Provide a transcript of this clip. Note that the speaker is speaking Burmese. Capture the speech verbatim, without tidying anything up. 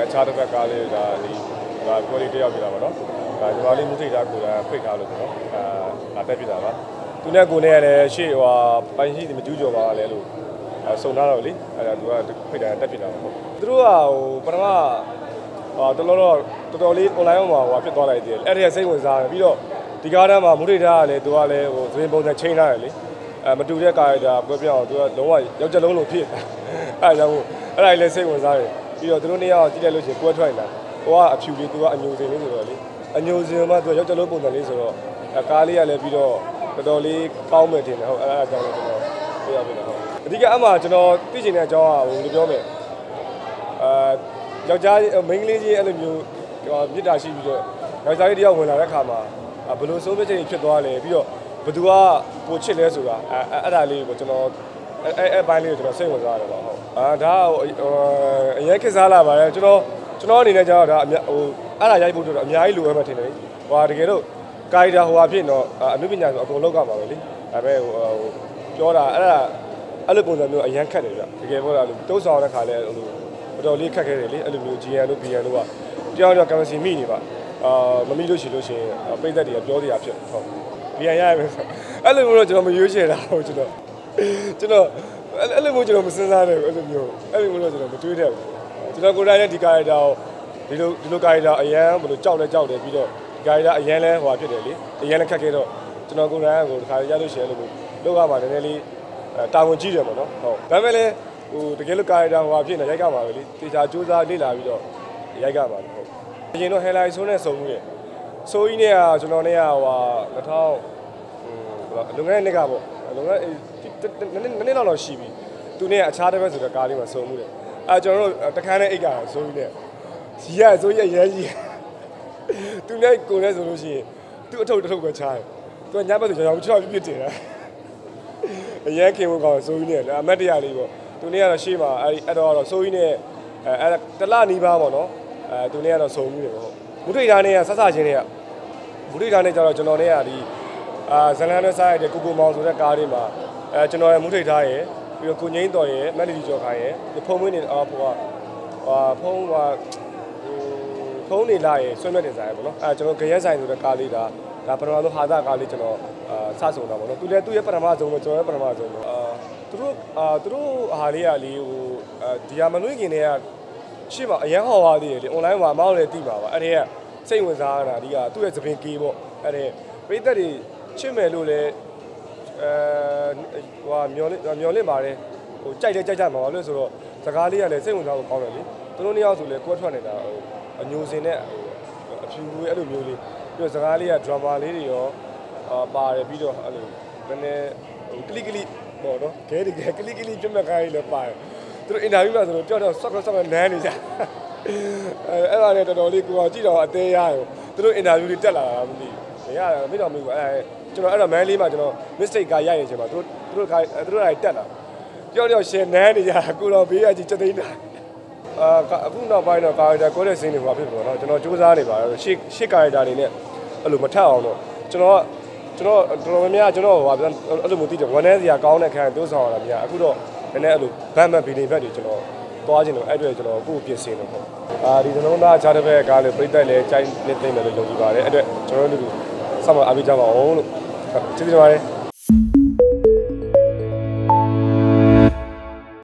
အခြားတစ်ဘက်ကလည်းဒါဒီဒါကိုလေးတယောက်ပြတာပါနော်ဒါညီမလေးမုထိတာကိုလည်းဖိတ်ထားလို့ပေါ့နော်အာတက်ပြတာပါသူနဲ့ကိုနဲ့လည်းရှေ့ဟိုပိုင်ရှိမကျူးကျော်ပါလဲလို့စုံထားတော့လေအဲ့ဒါသူကဖိတ်တာတက်ပြတာပေါ့သူတို့ကဟိုပထမဟာတော်တော်တော်တော်လေး online မှာဟိုဖြစ်သွားလိုက်တယ်အဲ့ဒါစိတ်ဝင်စားတယ်ပြီးတော့ဒီကားတန်းမှာမုထိတာကလည်းသူကလည်းဟိုသရင်ပုံစံချိန်ထားတယ်လေအဲမတူတဲ့ကာရီတာပွဲပြောင်းသူကလုံးဝယောက်ျားလုံးလိုဖြစ်အဲဒါကြောင့်အဲ့ဒါလည်းစိတ်ဝင်စားတယ်ပြီးတော့သူတို့နှစ်ယောက်ကြည့်လိုက်လို့ရှိရင်ပွဲထွက်လာဟိုကအဖြူလေးသူကအညိုစင်လေးဆိုတော့လေအညိုစင်မှသူကယောက်ျားလုံးပုံစံလေးဆိုတော့ကားလေးကလည်းပြီးတော့တော်တော်လေးကောင်းမယ်ထင်တယ်ဟုတ်အဲ့ဒါကြောင့်လည်းကျွန်တော်ပြရပြတာဟုတ်အဓိကအမှကျွန်တော်သိချင်တဲ့အကြောင်းကဟိုလိုပြောမယ်အာယောက်ျားမိန်းကလေးကြီးအဲ့လိုမျိုးမြစ်တာရှိပြီးတော့ယောက်ျားလေးတယောက်ဝင်လာတဲ့ခါမှာဘယ်လိုဆုံးဖြတ်ချက်ဖြစ်သွားလဲပြီးတော့ဘသူကပိုချစ်လဲဆိုတာအဲအဲ့ဒါလေးကိုကျွန်တော်အဲအဲဘိုင်းလေးကိုကျွန်တော်စိတ်ဝင်စားရတယ်ပေါ့ဟုတ်အာဒါဟိုအရင်ခေတ်စားလာပါတယ်ကျွန်တော်ကျွန်တော်အနေနဲ့ကျတော့ဒါဟိုအဲ့ဒါရိုက်ဖို့တော့အများကြီးလိုအပ်မှထင်တယ်ဟိုတကယ်တော့ကာရီတာဟိုအဖြစ်တော့အနုပညာဆိုအကုန်လောက်ကမှာပဲလေဒါပေမဲ့ဟိုပြောတာအဲ့ဒါအဲ့လိုပုံစံမျိုးအရင်ခက်တယ်ဗျတကယ်ပြောတာလို့တိုးဆောင်တဲ့ခါလဲဟိုတော်တော်လေးခက်ခဲတယ်လေအဲ့လိုမျိုး ဂျီ အန် တို့ ဘီ အန် တို့ကကြောက်တော့ကမ္ဘာစီမိနေပါအာမမိလို့ရှိလို့ရှိရင်ပိတ်သက်တွေကပြောတရားဖြစ်ဟုတ်ဘီ အန် ရရမယ်အဲ့လိုမျိုးတော့ကျွန်တော်မရွေးချယ်တာဟုတ်ကျွန်တော်ကျွန်တော်အဲ့လိုမျိုးကျွန်တော်မစဉ်းစားတယ်အဲ့လိုမျိုးအဲ့လိုမျိုးတော့ကျွန်တော်မတွေးတတ်ဘူးကျွန်တော်ကိုယ်တိုင်လည်းဒီကာရီတာကိုဒီလိုဒီလိုကာရီတာအရန်ဘယ်လိုကြောက်လဲကြောက်တယ်ပြီးတော့ဒီကာရီတာအရန်လဲဟိုဖြစ်တယ်လေအရန်လည်းခက်ခဲတော့ကျွန်တော်ကိုယ်တိုင်ကဒီကာရီရလို့ရှိရင်အဲ့လိုမျိုးလောက်ရမှာနည်းနည်းလေးတာဝန်ကြီးတယ်ပေါ့နော်ဟုတ်ဒါပေမဲ့လည်းဟိုတကယ်လို့ကာရီတာဟိုဖြစ်နေရိုက်ကမှာပဲလေတေချာစူးစမ်းလေ့လာပြီးတော့ရိုက်ကမှာဟုတ်အရင်တော့ဟဲလိုက်ဆိုးနဲ့စုံမှုရဆိုးကြီးနဲ့ကကျွန်တော်နဲ့ကဟိုနှစ်ထောင်ဟိုလုံငန်းနှစ်ကပေါ့လုံငန်းနည်းနည်းလောက်တော့ရှိပြီသူနဲ့အခြားတစ်ဘက်ဆိုတော့ကားလေးမှာစုံမှုတယ်အဲကျွန်တော်တို့တခန်းနဲ့အိတ်ကဆိုးကြီးနဲ့ရီရဆိုးရရဲကြီးသူနဲ့ကိုနဲ့ဆိုလို့ရှိရင်သူ့အထုပ်တစ်ထုပ်ပဲချားတယ်သူကညဘက်ဆိုကြောင်ချောက်ပြစ်တင်တာအရင်ခင်ဖို့ကောင်းဆိုးကြီးနဲ့အမတ်တရားလေးပေါ့သူနဲ့ကတော့ရှေ့မှာအဲအဲ့တော့ဆိုးကြီးနဲ့အဲတလနီးပါးပေါ့နော်အဲသူနဲ့ကတော့စုံမှုတယ်ပေါ့မုထိတာနဲ့ကဆက်စချင်းတွေကမုထိတာနဲ့ကျတော့ကျွန်တော်နဲ့ကဒီအာဇလန်နဲ့စားရတဲ့ကိုကိုမောင်ဆိုတဲ့ကားလေးမှာအဲကျွန်တော်ရဲ့မုထိထားရယ်ပြီးတော့ကိုငိမ့်တော်ရယ်မက်လီဒီကျော်ခိုင်ရယ်ဖုံးမွေးနေအာဖောကဟာဖုံးကဖုံးနေလာရယ်ဆွဲမဲ့တင်စားရယ်ပေါ့နော်အဲကျွန်တော်ဂရက်ဆိုင်ဆိုတဲ့ကားလေးဒါဒါပထမဆုံးဟာသာကားလေးကျွန်တော်အာစဆုံတာပေါ့နော်သူလည်းသူ့ရဲ့ပထမဆုံးတော့ကျွန်တော်ရဲ့ပထမဆုံးတော့အာသူတို့အာသူတို့အားလေးကလေးဟိုဒီဟာမလွင့်ခင်တည်းကရှေ့မှာအရန်ဟော်သွားသေးတယ်လေ online မှာအမောက်လည်းတိပါပါအဲ့ဒီကစိတ်ဝင်စားတာဒီကသူ့ရဲ့သပင်ကေးပေါ့အဲ့ဒီပရိသတ်တွေချစ်မယ်လို့လည်းအဲဟိုမျောလင့်မျောလင့်ပါတယ်ဟိုကြိုက်တယ်ကြိုက်ကြမှာပါလို့ဆိုတော့စကားလေးကလည်းစိတ်ဝင်စားဖို့ကောင်းတယ်လေသူတို့နှစ်ယောက်ဆိုလည်းကွက်ထွက်နေတာဟိုအညိုစင်နဲ့အဖြူလေးအဲ့လိုမျိုးလေးပြီးတော့စကားလေးက drama လေးတွေရောအာပါတယ်ပြီးတော့အဲ့လိုနည်းနည်းဟိုကလစ်ကလစ်ပေါ့နော်ခဲတကယ်ကလစ်ကလစ်ပြတ်မဲ့ခိုင်းလည်းပါတယ်သူတို့အင်တာဗျူးမှာဆိုတော့ကြောက်တော့ဆော့ဆော့နန်းနေကြအဲအဲ့ဒါလည်းတော်တော်လေးကိုကြည့်တော့အသေးရရောသူတို့အင်တာဗျူးတွေတက်လာတာမသိဘူးမရမသိတော့မသိဘူးအဲကျွန်တော်အဲ့တော့မန်းလေးမှာကျွန်တော် mistake ကရိုက်နေချိန်မှာသူတို့သူတို့ကသူတို့ကတက်လာကြောက်တော့ရှယ်နန်းနေကြကိုတော့ဘေးကကြီးချက်သိန်းတာအာအခုနောက်ပိုင်းတော့ကာရီတာကိုတဲ့စင်းတွေဟိုဖြစ်ပေါ့နော်ကျွန်တော်စူးစမ်းနေပါရှေ့ရှေ့ကာရီတာတွေနဲ့အဲ့လိုမထက်အောင်တော့ကျွန်တော်ကကျွန်တော်တော်တော်များများကျွန်တော်ဟိုအဲ့လိုမျိုးသိတယ်ဝန်ထမ်းစီကကောင်းတဲ့ခန်းတိုးဆောင်ရတာများအခုတော့နည်းနည်းအဲ့လိုဗတ်မှတ်ဗီဒီဘက်တွေကျွန်တော်သွားခြင်းလို့အဲ့အတွက်ကျွန်တော်ကိုယ်ပြင်ဆင်လို့ပေါ့အာဒီသလုံးသားအခြားတစ်ဘက်ကကားလေးပြိတက်လဲကြိုင်းနေသိမ့်မယ်လို့ယုံကြည်ပါတယ်အဲ့အတွက်ကျွန်တော်တို့လူဆက်မအားပေးကြပါအောင်လို့ကျေးဇူးတင်ပါတယ်